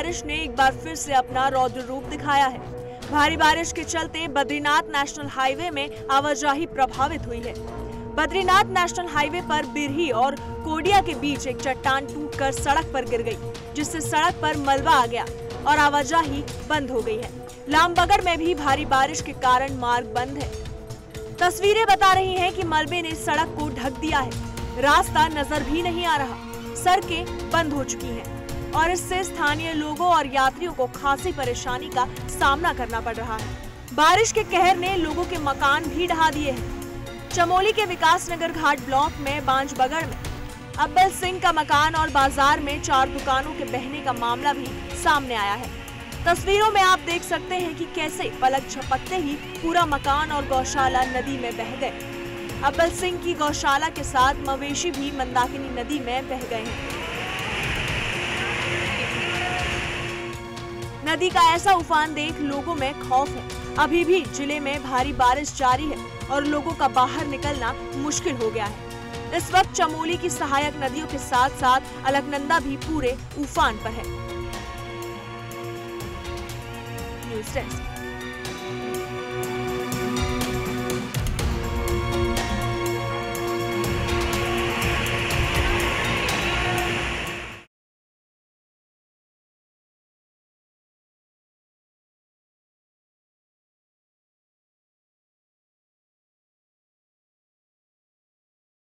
बारिश ने एक बार फिर से अपना रौद्र रूप दिखाया है। भारी बारिश के चलते बद्रीनाथ नेशनल हाईवे में आवाजाही प्रभावित हुई है। बद्रीनाथ नेशनल हाईवे पर बिरही और कोडिया के बीच एक चट्टान टूटकर सड़क पर गिर गई, जिससे सड़क पर मलबा आ गया और आवाजाही बंद हो गई है। लामबगड़ में भी भारी बारिश के कारण मार्ग बंद है। तस्वीरें बता रही हैं कि मलबे ने सड़क को ढक दिया है। रास्ता नजर भी नहीं आ रहा। सड़कें बंद हो चुकी हैं और इससे स्थानीय लोगों और यात्रियों को खासी परेशानी का सामना करना पड़ रहा है। बारिश के कहर ने लोगों के मकान भी ढहा दिए हैं। चमोली के विकासनगर घाट ब्लॉक में बांजबगड़ में अब्बल सिंह का मकान और बाजार में 4 दुकानों के बहने का मामला भी सामने आया है। तस्वीरों में आप देख सकते हैं कि कैसे पलक झपकते ही पूरा मकान और गौशाला नदी में बह गए। अब्बल सिंह की गौशाला के साथ मवेशी भी मंदाकिनी नदी में बह गए हैं। नदी का ऐसा उफान देख लोगों में खौफ है। अभी भी जिले में भारी बारिश जारी है और लोगों का बाहर निकलना मुश्किल हो गया है। इस वक्त चमोली की सहायक नदियों के साथ साथ अलकनंदा भी पूरे उफान पर है। News desk.